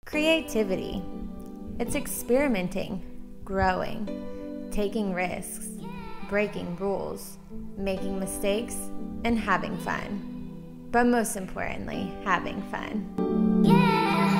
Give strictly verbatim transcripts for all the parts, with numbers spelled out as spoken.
Creativity. It's experimenting, growing, taking risks, breaking rules, making mistakes, and having fun. But most importantly, having fun. Yeah.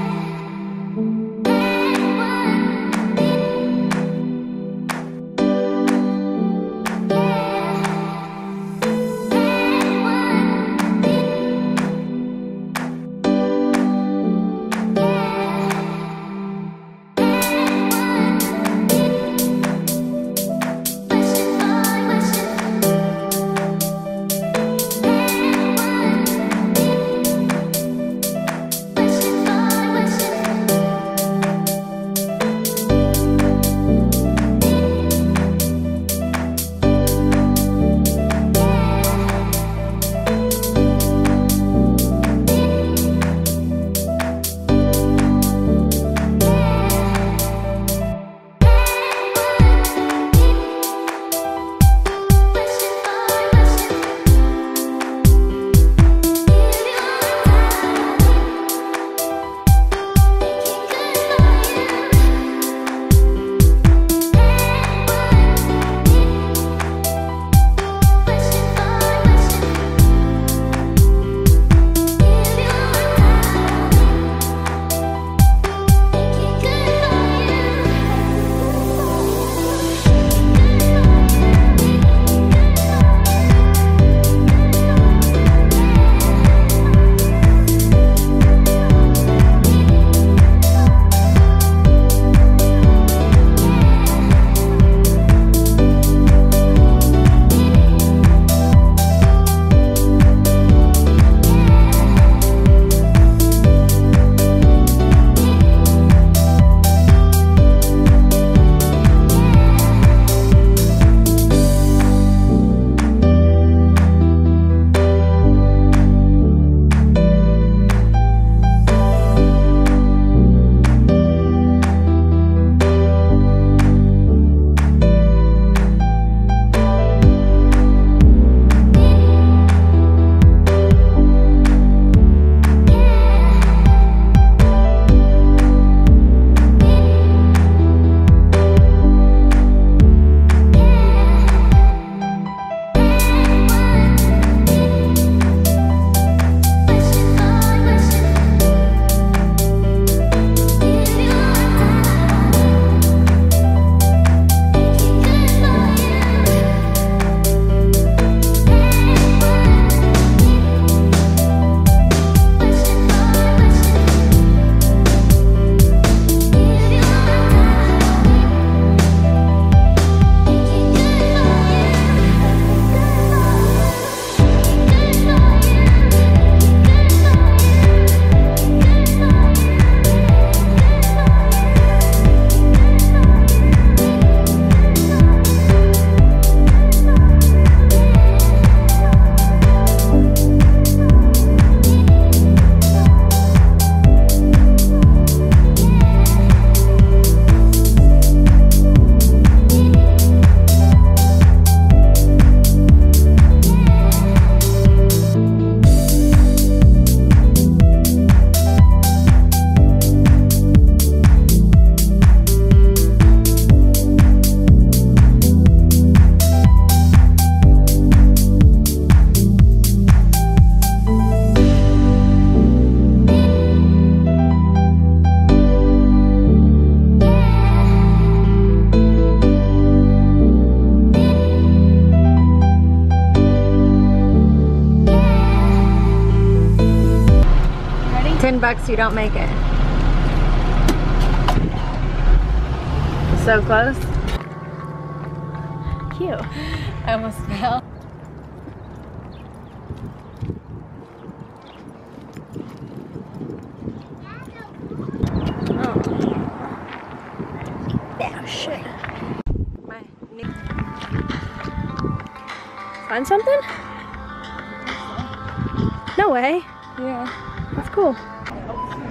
Ten bucks, you don't make it. So close. Cute. I almost fell. Oh. Damn shit. My new. Find something? No way. Yeah. That's cool.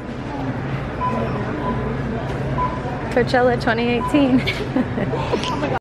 Coachella twenty eighteen. Oh my God.